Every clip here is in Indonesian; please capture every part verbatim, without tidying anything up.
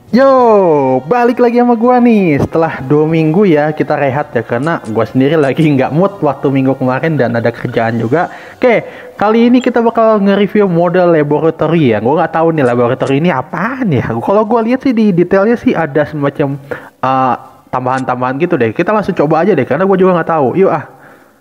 Yo, balik lagi sama gua nih. Setelah dua minggu ya kita rehat ya karena gua sendiri lagi nggak mood waktu minggu kemarin dan ada kerjaan juga. Oke, kali ini kita bakal nge-review model laboratory ya. Gua nggak tahu nih laboratory ini apaan ya. Kalau gua lihat sih di detailnya sih ada semacam uh, tambahan-tambahan gitu deh. Kita langsung coba aja deh karena gua juga nggak tahu. Yuk ah.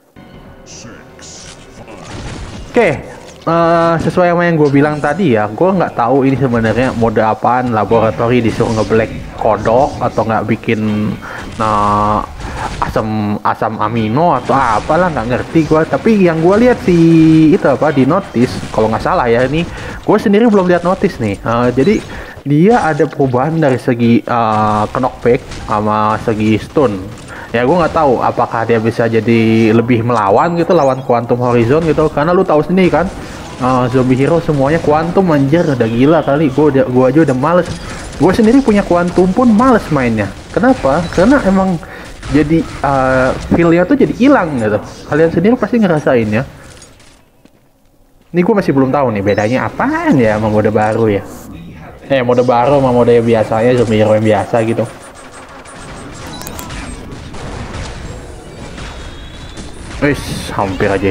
Oke, eh, sesuai sama yang gue bilang tadi ya, gue nggak tahu ini sebenarnya mode apaan, laboratori disuruh ngeblack kodok atau nggak bikin nah, asam asam amino atau apalah nggak ngerti gue. Tapi yang gue lihat sih itu apa di notice, kalau nggak salah ya ini, gue sendiri belum lihat notice nih. Eh, jadi dia ada perubahan dari segi uh, knockback sama segi stun. Ya gue nggak tahu apakah dia bisa jadi lebih melawan gitu lawan Quantum Horizon gitu, karena lu tahu sendiri kan, uh, zombie hero semuanya Quantum anjir, udah gila kali. Gue udah gue aja udah males, gue sendiri punya Quantum pun males mainnya. Kenapa? Karena emang jadi uh, feel-nya tuh jadi hilang gitu. Kalian sendiri pasti ngerasain ya. Ini gue masih belum tahu nih bedanya apaan ya sama mode baru ya. Eh mode baru sama mode yang biasanya, zombie hero yang biasa gitu. Wis, hampir aja.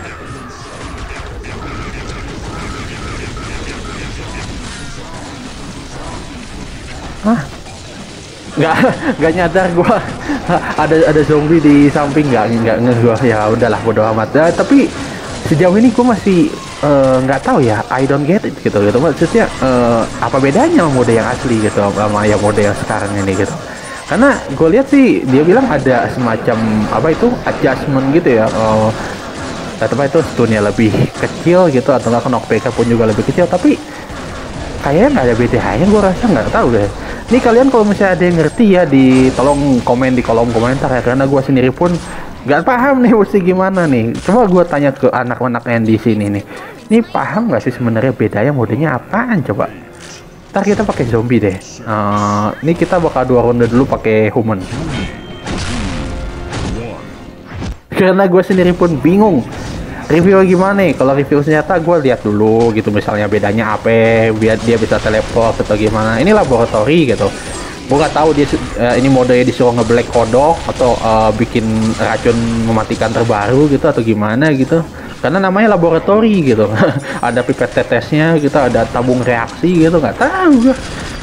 Hah? Nggak, nggak nyadar gua ada ada zombie di samping, nggak nggak nge gua. Ya udahlah, bodo amat. Ya, tapi sejauh ini gua masih eh, nggak uh, tahu ya. I don't get it gitu gitu. Maksudnya uh, apa bedanya sama mode yang asli gitu sama yang mode yang sekarang ini gitu. Karena gue lihat sih dia bilang ada semacam apa itu adjustment gitu ya. Uh, apa itu stunnya lebih kecil gitu atau nggak knockback pun juga lebih kecil, tapi kayaknya nggak ada bedanya. Gue rasa nggak tahu deh. Ini kalian kalau misalnya ada yang ngerti ya, di tolong komen di kolom komentar ya, karena gue sendiri pun nggak paham nih mesti gimana nih. Coba gue tanya ke anak-anak yang di sini nih, ini paham nggak sih sebenarnya bedanya modenya apaan coba. Ntar kita pakai zombie deh. Uh, ini kita bakal dua ronde dulu pakai human. Karena gue sendiri pun bingung review gimana nih. Kalau review senjata gue lihat dulu gitu, misalnya bedanya apa, biar dia bisa teleport atau gimana. Ini laboratori gitu. Gue nggak tahu dia uh, ini modenya disuruh ngeblack kodok atau uh, bikin racun mematikan terbaru gitu atau gimana gitu. Karena namanya laboratori gitu. Ada pipet tetesnya gitu, ada tabung reaksi gitu, nggak tahu gue.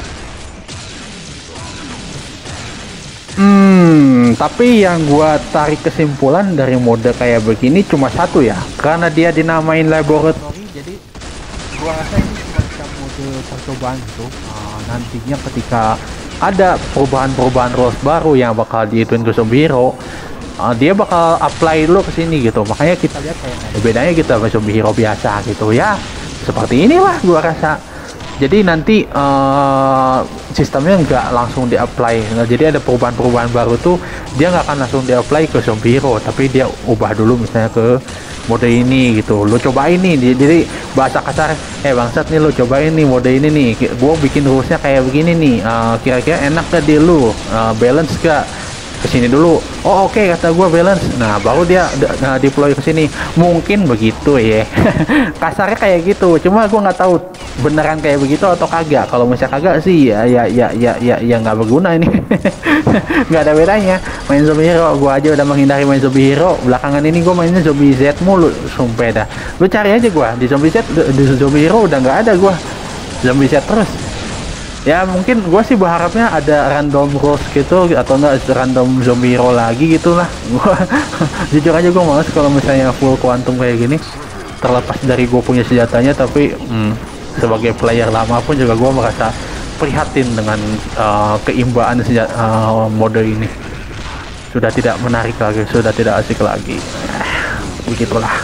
Hmm, tapi yang gua tarik kesimpulan dari mode kayak begini cuma satu ya, karena dia dinamain laboratori, jadi gua rasa ini semacam mode percobaan gitu. Uh, nantinya ketika ada perubahan-perubahan rules baru yang bakal diituin ke zombie hero, uh, dia bakal apply dulu ke sini gitu. Makanya kita lihat kayak ada bedanya gitu sama zombie hero biasa gitu ya. Seperti inilah gua rasa. Jadi nanti uh, sistemnya nggak langsung di-apply. Nah, jadi ada perubahan-perubahan baru tuh dia nggak akan langsung di-apply ke zombie hero, tapi dia ubah dulu misalnya ke mode ini gitu. Lo cobain nih, jadi bahasa kasar, eh bangsat nih lo cobain nih mode ini nih. Gue bikin rulesnya kayak begini nih. Uh, kira-kira enak gak di lu? Uh, balance gak? Kesini dulu. Oh oke, okay, kata gue balance. Nah baru dia uh, deploy ke sini. Mungkin begitu ya. Kasarnya kayak gitu. Cuma gue nggak tahu beneran kayak begitu atau kagak. Kalau misalnya kagak sih ya ya ya ya ya ya nggak berguna ini. Nggak ada bedanya. Main zombie hero, gue aja udah menghindari main zombie hero. Belakangan ini gue mainnya zombie Z mulu. Sumpah dah. Lu cari aja gue di zombie Z, di zombie hero udah nggak ada gue. Zombie Z terus. Ya mungkin gue sih berharapnya ada random rules gitu atau enggak random zombie hero lagi gitulah. Gue jujur aja gue males kalau misalnya full quantum kayak gini, terlepas dari gue punya senjatanya. Tapi hmm, sebagai player lama pun juga gue merasa prihatin dengan uh, keimbaan senjata, uh, mode ini sudah tidak menarik lagi, sudah tidak asik lagi. Begitulah.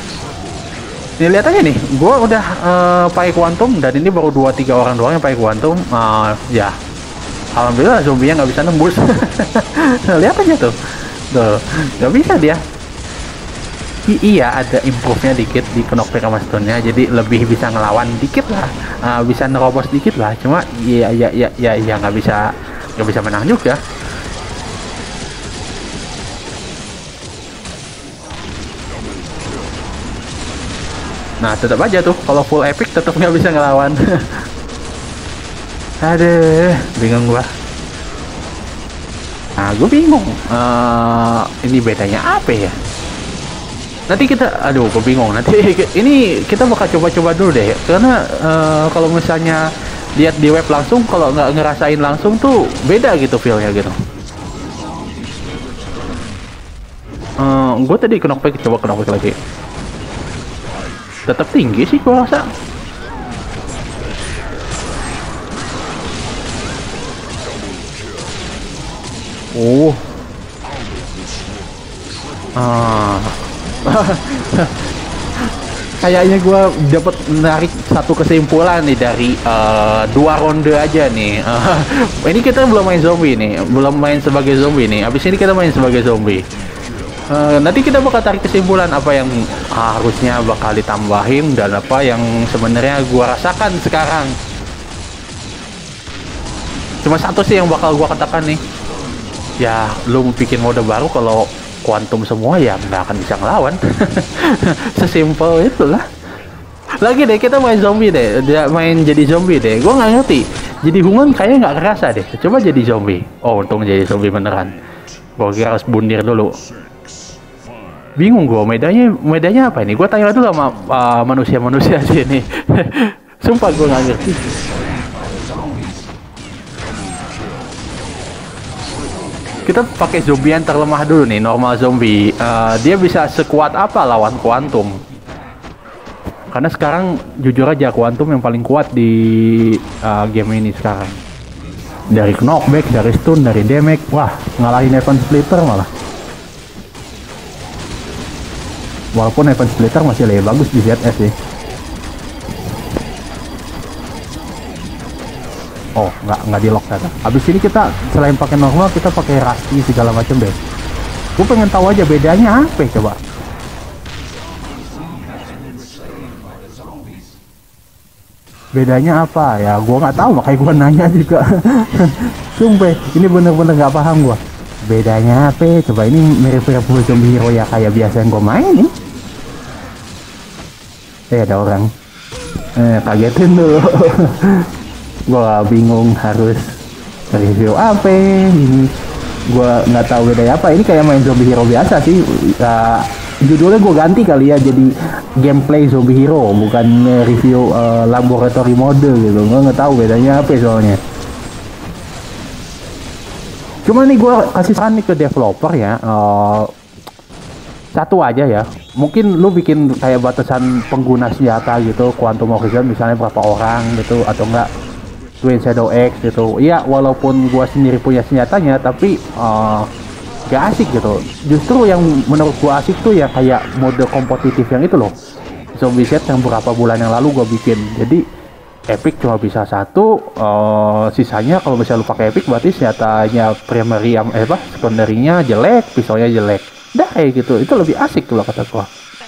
Nih lihat aja nih, gue udah uh, pakai quantum dan ini baru dua tiga orang doang yang pakai quantum. Uh, ya, alhamdulillah zombinya nggak bisa nembus. Lihat aja tuh, tuh nggak bisa dia. I iya ada improve-nya dikit di knockback sama stun-nya, jadi lebih bisa ngelawan dikit lah, uh, bisa nerobos dikit lah. Cuma ya ya ya ya ya nggak bisa nggak bisa menang juga. Nah tetap aja tuh kalau full epic tetap nggak bisa ngelawan. Aduh, bingung gua. Nah, gue bingung. Uh, ini bedanya apa ya? Nanti kita, aduh, gue bingung. Nanti ini kita bakal coba-coba dulu deh. Karena uh, kalau misalnya lihat di web langsung, kalau nggak ngerasain langsung tuh beda gitu feelnya gitu. Uh, gue tadi knockback, coba knockback lagi. Tetap tinggi sih gue rasa. Oh. Ah. Kayaknya gue dapat menarik satu kesimpulan nih dari uh, dua ronde aja nih. Uh, ini kita belum main zombie nih, belum main sebagai zombie nih. Abis ini kita main sebagai zombie. Uh, nanti kita bakal tarik kesimpulan apa yang harusnya bakal ditambahin dan apa yang sebenarnya gua rasakan sekarang. Cuma satu sih yang bakal gua katakan nih, ya lu bikin mode baru kalau kuantum semua ya nggak akan bisa ngelawan. Sesimpel itulah. Lagi deh kita main zombie deh, dia main jadi zombie deh. Gua nggak ngerti. Jadi Hungon kayaknya nggak kerasa deh. Coba jadi zombie. Oh untung jadi zombie beneran. Gua kira harus bundir dulu. Bingung gue, medanya medanya apa ini? Gue tanya dulu sama uh, manusia-manusia sini. Sumpah gue nggak ngerti. Kita pakai zombie yang terlemah dulu nih, normal zombie. Uh, dia bisa sekuat apa lawan kuantum? Karena sekarang jujur aja kuantum yang paling kuat di uh, game ini sekarang. Dari knockback, dari stun, dari damage, wah ngalahin Event Splitter malah. Walaupun Event Splitter masih lebih bagus di Z S sih. Oh, nggak nggak di lock ternyata. Abis ini kita selain pakai normal kita pakai rusty segala macam deh. Gue pengen tahu aja bedanya apa ya, coba. Bedanya apa ya? Gue nggak tahu makanya gue nanya juga. Sumpah, ini bener-bener nggak paham gue. Bedanya apa? Coba ini mirip-mirip zombie hero ya kayak biasa yang gue mainin. Eh ada orang. Eh kagetin dulu. Gue bingung harus review apa ini. Gue nggak tahu bedanya apa. Ini kayak main zombie hero biasa sih. Uh, judulnya gue ganti kali ya jadi gameplay zombie hero, bukan review uh, laboratory mode gitu. Gue nggak tahu bedanya apa soalnya. Cuma nih gue kasih saran nih ke developer ya, uh, satu aja ya. Mungkin lu bikin kayak batasan pengguna senjata gitu, Quantum Horizon misalnya berapa orang gitu, atau enggak Twin Shadow X gitu. Iya, walaupun gue sendiri punya senjatanya, tapi uh, gak asik gitu. Justru yang menurut gue asik tuh ya kayak mode kompetitif yang itu loh, Zombie Set yang beberapa bulan yang lalu gue bikin. Jadi epic cuma bisa satu, uh, sisanya kalau misalnya lu pakai epic berarti senjatanya primary yang eh apa secondary-nya jelek, pisaunya jelek. Dah kayak gitu, itu lebih asik tuh lah kata gua.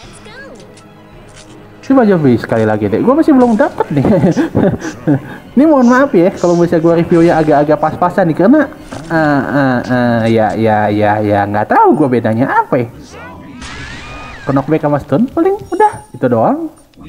Coba zombie sekali lagi deh, gua masih belum dapet nih. Ini mohon maaf ya kalau misalnya gua reviewnya agak-agak pas-pasan nih karena uh, uh, uh, ya ya ya ya nggak tahu gua bedanya apa ya. Knockback sama stun paling udah itu doang.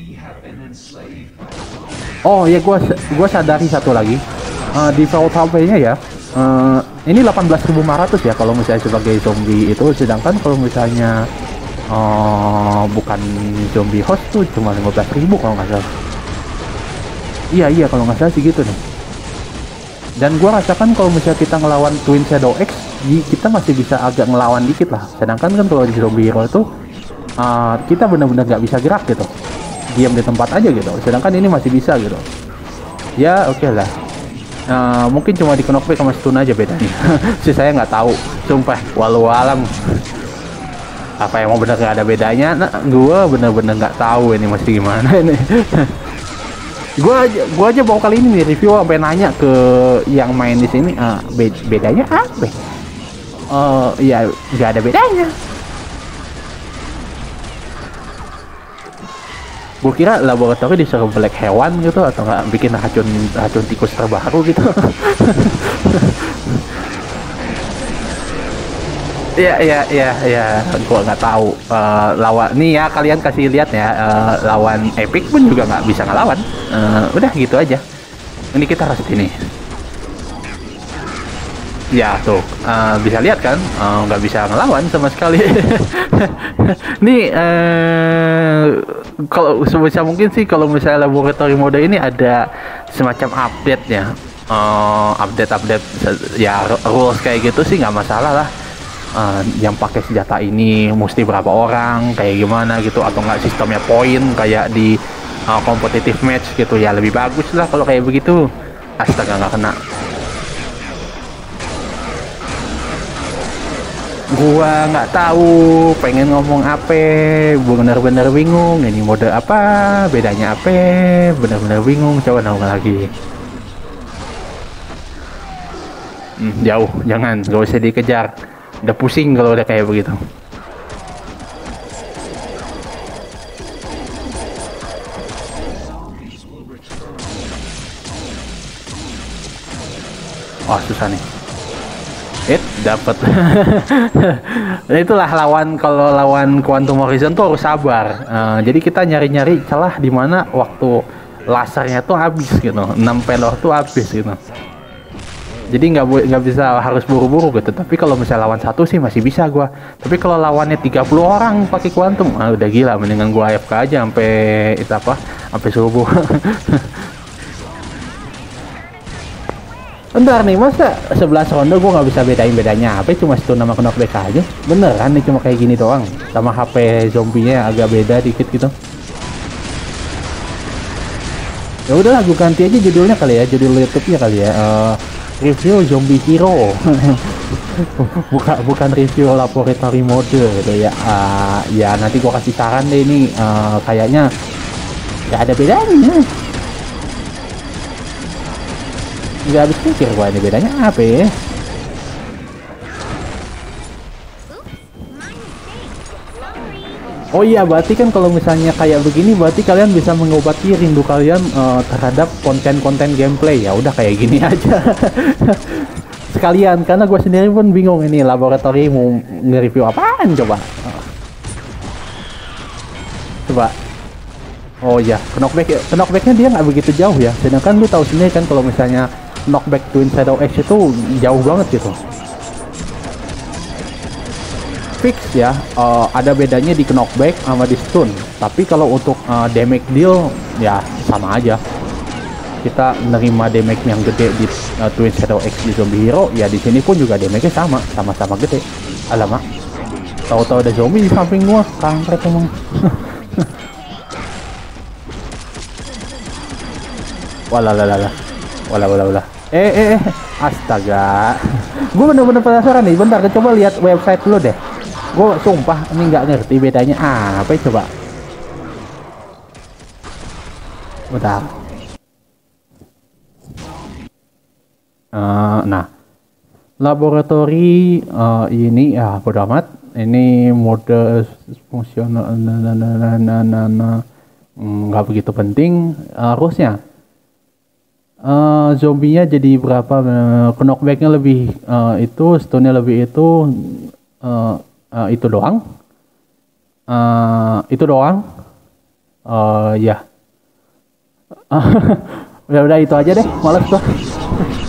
Oh ya, gua gua sadari satu lagi, uh, di default H P-nya ya, uh, ini delapan belas ribu lima ratus ya kalau misalnya sebagai zombie itu, sedangkan kalau misalnya uh, bukan zombie host tuh cuma lima belas ribu kalau nggak salah. Iya iya kalau nggak salah sih gitu nih. Dan gua rasakan kalau misalnya kita ngelawan Twin Shadow X, kita masih bisa agak ngelawan dikit lah. Sedangkan kan kalau di zombie hero itu uh, kita benar-benar nggak bisa gerak gitu, diam di tempat aja gitu. Sedangkan ini masih bisa gitu. Ya oke okay lah. Uh, mungkin cuma di knockback sama stun aja bedanya. Sih saya nggak tahu. Sumpah, walau alam. Apa emang bener nggak ada bedanya? Nah, gua bener-bener nggak tahu ini masih gimana ini. gua aja, gua aja bawa kali ini nih review sampai nanya ke yang main di sini. Uh, be bedanya apa? Uh, ya nggak ada bedanya. Gue kira laboratori disuruh black hewan gitu atau nggak bikin racun racun tikus terbaru gitu. Iya iya iya iya, gue nggak tahu. Uh, lawan nih ya, kalian kasih lihat ya, uh, lawan Epic pun juga nggak bisa ngelawan. Uh, udah gitu aja. Ini kita rest ini. Ya tuh, uh, bisa lihat kan, uh, nggak bisa ngelawan sama sekali. Nih, uh, kalau sebisa mungkin sih kalau misalnya laboratorium mode ini ada semacam update ya, uh, update-update ya rules kayak gitu sih nggak masalah lah. Uh, yang pakai senjata ini mesti berapa orang, kayak gimana gitu, atau nggak sistemnya poin kayak di uh, competitive match gitu ya, lebih bagus lah kalau kayak begitu. Astaga, nggak kena. Gua nggak tahu pengen ngomong apa, bener-bener bingung ini mode apa, bedanya apa, bener-bener bingung. Coba nongol lagi. Hmm, jauh, jangan, gak usah dikejar, udah pusing kalau udah kayak begitu. Oh, susah nih. It dapat. Itulah lawan, kalau lawan Quantum Horizon tuh harus sabar. Uh, jadi kita nyari-nyari celah di mana waktu lasernya tuh habis gitu, enam pelor tuh habis gitu. Jadi nggak nggak bisa harus buru-buru gitu. Tapi kalau misalnya lawan satu sih masih bisa gua. Tapi kalau lawannya tiga puluh orang pakai Quantum, ah, udah gila. Mendingan gua A F K aja sampai itu apa? Sampai subuh. Bentar nih, masa sebelas ronde gue nggak bisa bedain bedanya apa, cuma stun nama knockback aja. Beneran nih cuma kayak gini doang, sama H P zombinya agak beda dikit gitu. Ya udahlah, gue ganti aja judulnya kali ya, judul YouTube-nya kali ya, uh, review zombie hero. bukan bukan review laboratory mode gitu ya. Uh, ya nanti gue kasih saran deh ini, uh, kayaknya nggak ada bedanya. Nggak habis pikir gua ini bedanya apa ya. Oh iya, berarti kan kalau misalnya kayak begini berarti kalian bisa mengobati rindu kalian uh, terhadap konten-konten gameplay. Ya udah kayak gini aja. Sekalian, karena gue sendiri pun bingung ini laboratori mau nge-review apaan coba. Coba. Oh iya, knockback knockbacknya dia nggak begitu jauh ya. Sedangkan lu tahu sendiri kan kalau misalnya knockback Twin Shadow X itu jauh banget gitu. Fix ya, uh, ada bedanya di knockback sama di stun. Tapi kalau untuk uh, damage deal ya sama aja. Kita nerima damage yang gede di uh, Twin Shadow X di Zombie Hero, ya di sini pun juga damage-nya sama, sama-sama gede. Alamak, tahu-tahu ada zombie di samping gua, kampret emang. Walalala, walalala. Eh, eh, eh, astaga. Gue bener-bener penasaran nih. Bentar, coba lihat website dulu deh. Gue sumpah ini nggak ngerti bedanya ah, apa coba. Bentar. Uh, nah, laboratori uh, ini ya bodo amat. Ini mode fungsional, nah, nah, nah, nah, nah, nah. Nggak begitu penting. Uh, harusnya. Uh, zombinya jadi berapa, uh, knockbacknya lebih uh, itu, stunnya lebih itu, uh, uh, itu doang, uh, itu doang, uh, ya, udah udah itu aja deh, males gua.